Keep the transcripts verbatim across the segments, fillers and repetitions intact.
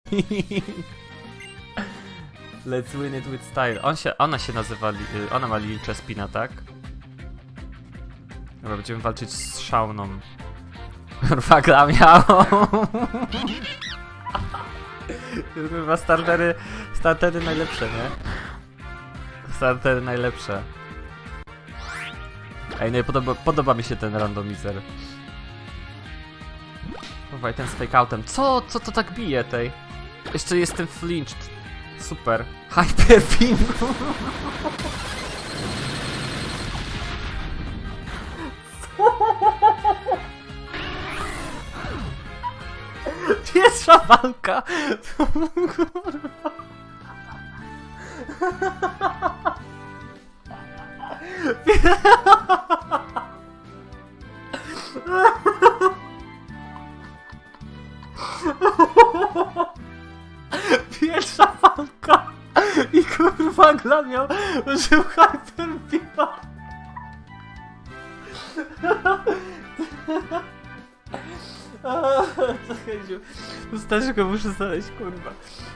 Let's win it with style. On się, ona się nazywa, ona ma Lil Chespina, tak? Dobra, będziemy walczyć z Shauną. Kurwa, miał. Kurwa, startery, startery najlepsze, nie? Startery najlepsze. Ej, no podoba, podoba mi się ten randomizer. Kurwa, i ten z fake-outem. Co? Co to tak bije tej? Jeszcze jestem flinched. Super. Hyper Beam. Pierwsza walka. Kurwa. Pierwsza walka i kurwa Gla miał użył Hyper Beama. Czekajcie, ustaczkę muszę znaleźć, kurwa.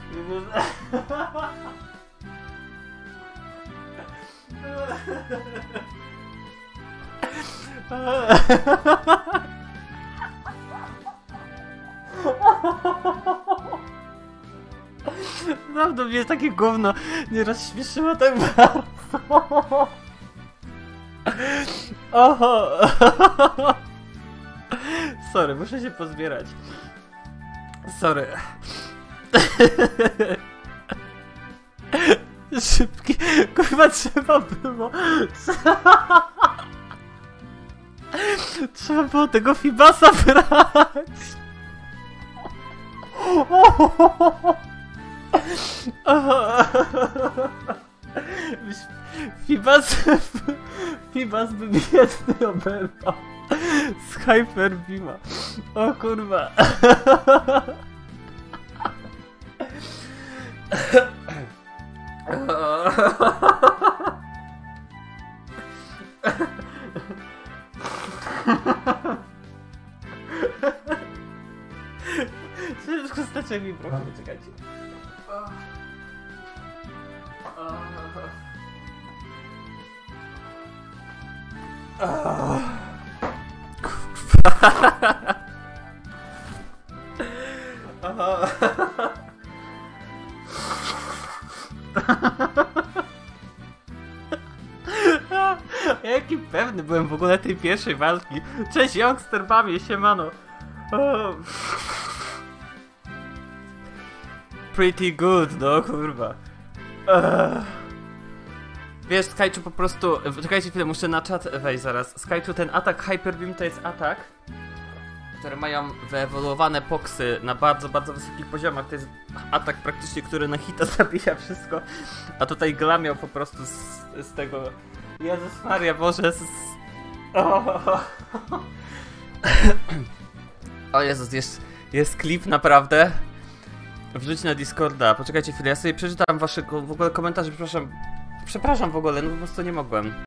Naprawdę mnie takie gówno nie rozśmieszyło tak bardzo. Oho. Sorry, muszę się pozbierać. Sorry. Szybki. Kurwa, trzeba było. Trzeba było tego Fibasa brać. Fibas... Fibas by biedny oberwał z Hyper Beama. O kurwa. Wszystko stacie mi proszę, czekajcie. Jaki pewny byłem w ogóle tej pierwszej walki. Cześć Youngster, bawię, siemano. Oh. Pretty good, no kurwa. Uh. Wiesz, Skychu po prostu... Czekajcie chwilę, muszę na czat wejść zaraz. Skychu, ten atak Hyper Beam to jest atak, które mają wyewoluowane poksy na bardzo, bardzo wysokich poziomach. To jest atak praktycznie, który na hita zabija wszystko. A tutaj Gla miał po prostu z, z tego... Jezus Maria, Boże, z... O, o Jezus, jest, jest klip naprawdę. Wrzuć na Discorda. Poczekajcie chwilę, ja sobie przeczytam wasze w ogóle komentarze, przepraszam. Przepraszam w ogóle, no po prostu nie mogłem.